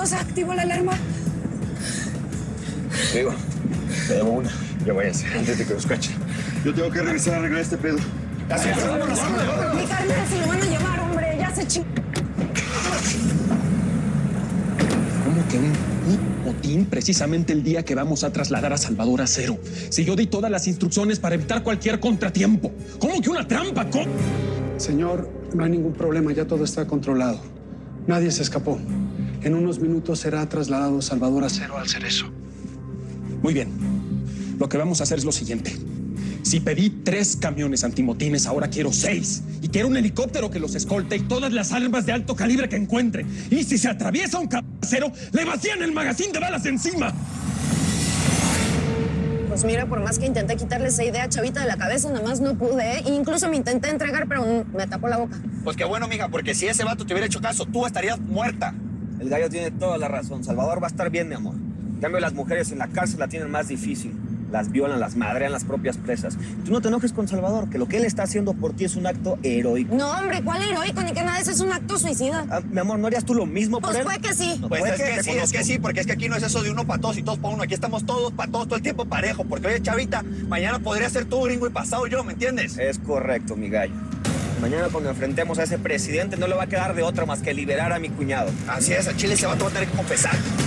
no se activó la alarma. Digo, te debo una. Ya váyanse, antes de que nos cachen. Yo tengo que regresar a arreglar este pedo. Así es. Mi carnal se lo van a llevar, hombre. Ya se chingó. ¿Cómo que un botín precisamente el día que vamos a trasladar a Salvador a Cero? Si yo di todas las instrucciones para evitar cualquier contratiempo. ¿Cómo que una trampa? ¿Cómo? Señor, no hay ningún problema, ya todo está controlado. Nadie se escapó. En unos minutos será trasladado Salvador a Cero al Cerezo. Muy bien. Lo que vamos a hacer es lo siguiente. Si pedí 3 camiones antimotines, ahora quiero 6. Y quiero un helicóptero que los escolte y todas las armas de alto calibre que encuentre. Y si se atraviesa un cabecero, le vacían el magazín de balas encima. Pues mira, por más que intenté quitarle esa idea a Chavita de la cabeza, nada más no pude, ¿eh? Incluso me intenté entregar, pero me tapó la boca. Pues qué bueno, mija, porque si ese vato te hubiera hecho caso, tú estarías muerta. El gallo tiene toda la razón. Salvador va a estar bien, mi amor. En cambio, las mujeres en la cárcel la tienen más difícil. Las violan, las madrean las propias presas. Tú no te enojes con Salvador, que lo que él está haciendo por ti es un acto heroico. No, hombre, ¿cuál heroico? Ni que nada, eso es un acto suicida. Mi amor, ¿no harías tú lo mismo por Pues él? puede que sí. Pues es que sí, porque es que aquí no es eso de uno para todos y todos para uno. Aquí estamos todos para todos todo el tiempo parejo, porque hoy es Chavita, mañana podría ser tú, gringo, y pasado yo, ¿me entiendes? Es correcto, mi gallo. Mañana cuando enfrentemos a ese presidente no le va a quedar de otra más que liberar a mi cuñado. Así es, a Chile se va a tener que confesar.